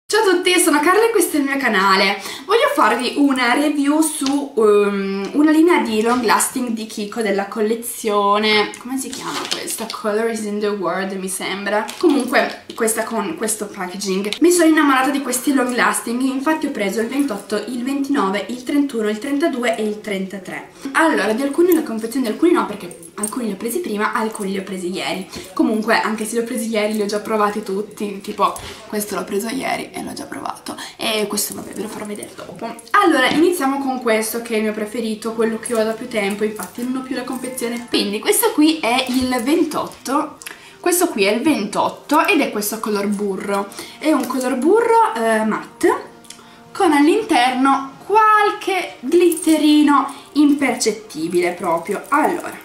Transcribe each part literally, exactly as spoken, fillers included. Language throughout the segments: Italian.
Ciao a tutti, sono Carla e questo è il mio canale. Voglio farvi una review su um, una linea di long lasting di Kiko della collezione, come si chiama questa? Colors in the World mi sembra. Comunque questa con questo packaging. Mi sono innamorata di questi long lasting, infatti ho preso il ventotto, il ventinove, il trentuno, il trentadue e il trentatré. Allora, di alcuni la confezione, di alcuni no, perché alcuni li ho presi prima, alcuni li ho presi ieri. Comunque, anche se li ho presi ieri, li ho già provati tutti. Tipo, questo l'ho preso ieri e l'ho già provato. E questo, vabbè, ve lo farò vedere dopo. Allora, iniziamo con questo, che è il mio preferito, quello che ho da più tempo. Infatti, non ho più la confezione. Quindi, questo qui è il ventotto. Questo qui è il ventotto ed è questo color burro. È un color burro eh, matte, con all'interno qualche glitterino impercettibile proprio. Allora,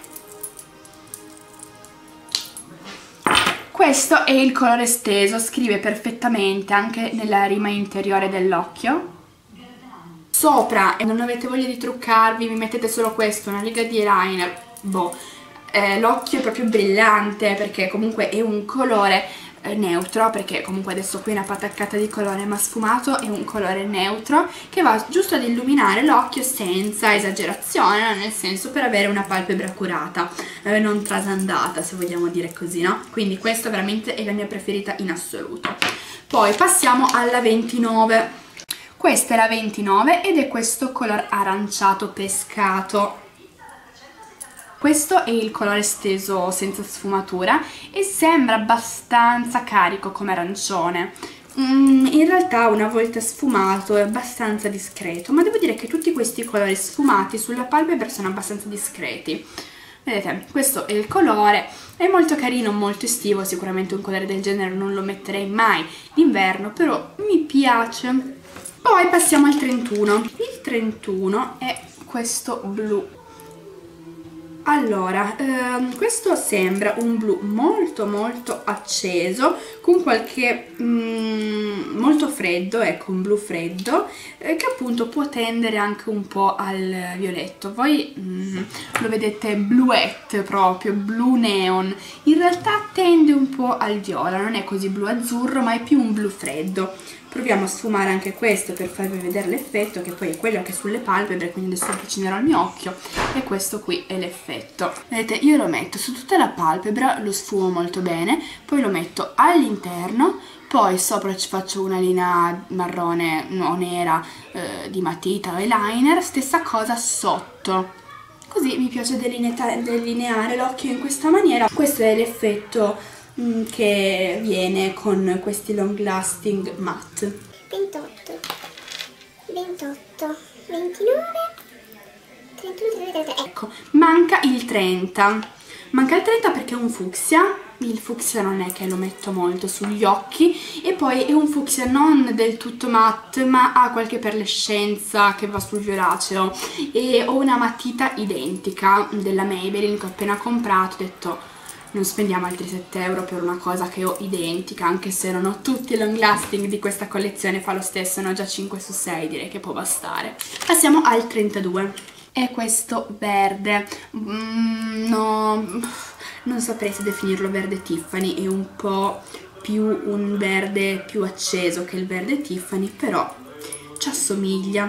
questo è il colore esteso, scrive perfettamente anche nella rima interiore dell'occhio. Sopra, e non avete voglia di truccarvi, vi mettete solo questo, una riga di eyeliner, boh, eh, l'occhio è proprio brillante perché comunque è un colore eh, neutro, perché comunque adesso qui è una pataccata di colore, ma sfumato è un colore neutro che va giusto ad illuminare l'occhio senza esagerazione, nel senso per avere una palpebra curata, eh, non trasandata, se vogliamo dire così, no? Quindi questa veramente è la mia preferita in assoluto. Poi passiamo alla ventinove. Questa è la ventinove ed è questo color aranciato pescato. Questo è il colore esteso senza sfumatura e sembra abbastanza carico come arancione. Mm, in realtà una volta sfumato è abbastanza discreto, ma devo dire che tutti questi colori sfumati sulla palpebra sono abbastanza discreti. Vedete, questo è il colore, è molto carino, molto estivo, sicuramente un colore del genere non lo metterei mai d'inverno, però mi piace. Poi passiamo al trentuno. Il trentuno è questo blu. Allora, ehm, questo sembra un blu molto molto acceso, con qualche mm, molto freddo, ecco, un blu freddo, eh, che appunto può tendere anche un po' al violetto. Voi mm, lo vedete bluette proprio, blu neon. In realtà tende un po' al viola, non è così blu azzurro, ma è più un blu freddo. Proviamo a sfumare anche questo per farvi vedere l'effetto, che poi è quello che è sulle palpebre, quindi adesso avvicinerò il mio occhio e questo qui è l'effetto. Vedete, io lo metto su tutta la palpebra, lo sfumo molto bene, poi lo metto all'interno, poi sopra ci faccio una linea marrone o nera eh, di matita o eyeliner, stessa cosa sotto. Così mi piace delineare l'occhio in questa maniera. Questo è l'effetto che viene con questi long lasting matte. ventotto, ventotto, ventinove, trentuno, trenta. Ecco, manca il trenta. Manca il trenta perché è un fucsia. Il fucsia non è che lo metto molto sugli occhi, e poi è un fucsia non del tutto matte, ma ha qualche perlescenza che va sul violaceo, e ho una matita identica della Maybelline che ho appena comprato. Ho detto non spendiamo altri sette euro per una cosa che ho identica, anche se non ho tutti i long lasting di questa collezione, fa lo stesso, ne ho già cinque su sei, direi che può bastare. Passiamo al trentadue. È questo verde, mm, no, non saprei se definirlo verde Tiffany, è un po' più un verde più acceso che il verde Tiffany, però ci assomiglia.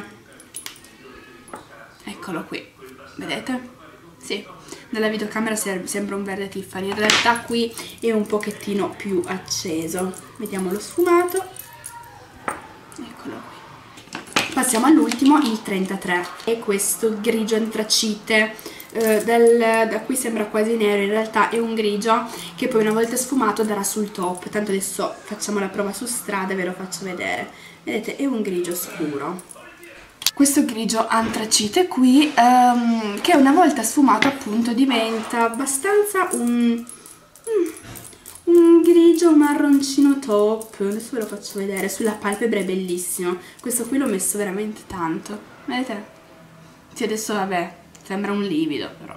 Eccolo qui, vedete? Sì, nella videocamera sembra un verde Tiffany, in realtà qui è un pochettino più acceso. Vediamo lo sfumato, eccolo qui. Passiamo all'ultimo, il trentatré, è questo grigio antracite, eh, dal, da qui sembra quasi nero, in realtà è un grigio che poi una volta sfumato darà sul top. Tanto adesso facciamo la prova su strada e ve lo faccio vedere. Vedete, è un grigio scuro. Questo grigio antracite qui, um, che una volta sfumato appunto diventa abbastanza un, un grigio marroncino top. Adesso ve lo faccio vedere, sulla palpebra è bellissimo. Questo qui l'ho messo veramente tanto, vedete? Sì, adesso vabbè, sembra un livido però.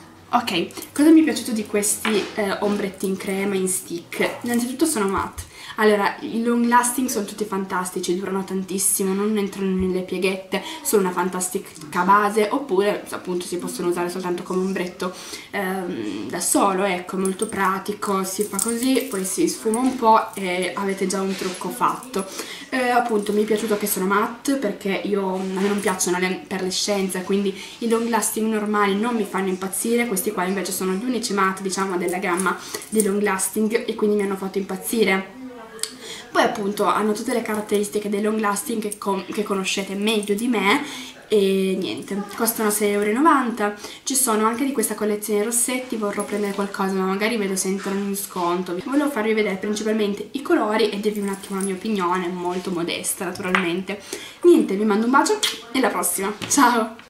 Ok, cosa mi è piaciuto di questi eh, ombretti in crema in stick? Innanzitutto sono matte. Allora, i long lasting sono tutti fantastici, durano tantissimo, non entrano nelle pieghette, sono una fantastica base, oppure appunto si possono usare soltanto come ombretto ehm, da solo, ecco, molto pratico, si fa così, poi si sfuma un po' e avete già un trucco fatto. Eh, appunto mi è piaciuto che sono matte, perché io, a me non piacciono le perlescenze, quindi i long lasting normali non mi fanno impazzire, questi qua invece sono gli unici matte, diciamo, della gamma di long lasting e quindi mi hanno fatto impazzire. Poi appunto hanno tutte le caratteristiche dei long lasting che, con che conoscete meglio di me e niente, costano sei e novanta euro. Ci sono anche di questa collezione rossetti, vorrò prendere qualcosa ma magari vedo se entrano in sconto. Volevo farvi vedere principalmente i colori e dirvi un attimo la mia opinione, molto modesta naturalmente. Niente, vi mando un bacio e alla prossima, ciao!